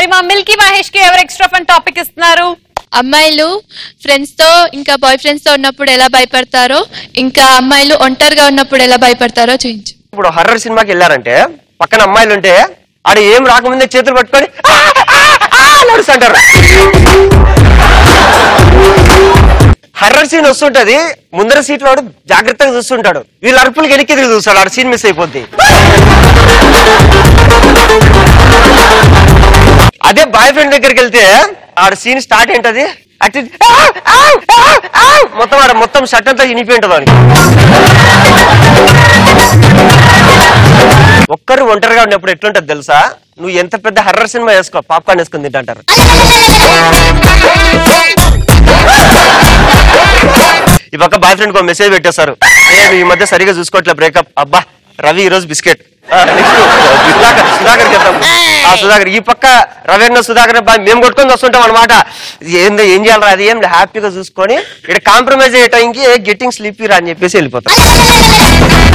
మరి మా మిల్కీ మహేష్ కి ఎవరు ఎక్స్ట్రా ఫన్ టాపిక్ ఇస్తున్నారు? అమ్మాయిలు ఫ్రెండ్స్ తో ఇంకా బాయ్ ఫ్రెండ్స్ తో ఉన్నప్పుడు ఎలా భయపడతారో, ఇంకా అమ్మాయిలు ఒంటరిగా ఉన్నప్పుడు ఎలా భయపడతారో చూపించు. ఇప్పుడు హర్రర్ సినిమాకి వెళ్ళారంటే పక్కన అమ్మాయిలు ఉంటే ఆడ ఏం రాకముందే చేతులు పట్టుకొని నడుస్తుంటారు. హర్రర్ సీన్ వస్తుంటది, ముందర సీట్ వాడు జాగ్రత్తగా చూస్తుంటాడు, వీళ్ళ అరుపులకి వెనక్కి తిరిగి చూస్తాడు, ఆడ సీన్ మిస్ అయిపోద్ది. అదే బాయ్ ఫ్రెండ్ దగ్గరికి వెళ్తే ఆడ సీన్ స్టార్ట్ ఏంటది, మొత్తం ఆడ మొత్తం షర్ట్ అంతా ఇనిపోయి ఉంటుంది వాడికి. ఒక్కరు ఒంటరిగా ఉన్నప్పుడు ఎట్లుంటది తెలుసా? నువ్వు ఎంత పెద్ద హర్రర్ సినిమా వేసుకో, పాప్కార్న్ వేసుకుని తింటారు. ఈ పక్క బాయ్ ఫ్రెండ్ ఒక మెసేజ్ పెట్టేస్తారు, ఈ మధ్య సరిగా చూసుకోవట్లే, బ్రేకప్. అబ్బా రవి ఈ రోజు బిస్కెట్. సుధాకర్ చెప్తాం, సుధాకర్. ఈ పక్క రవి అన్న సుధాకర్ మేము కొట్టుకొని వస్తుంటాం అనమాట. ఏం చేయాలరా, అది ఏం హ్యాపీగా చూసుకొని ఇక్కడ కాంప్రమైజ్ అయ్యే టైంకి గెట్టింగ్ స్లీపీ రా అని చెప్పేసి వెళ్ళిపోతాం.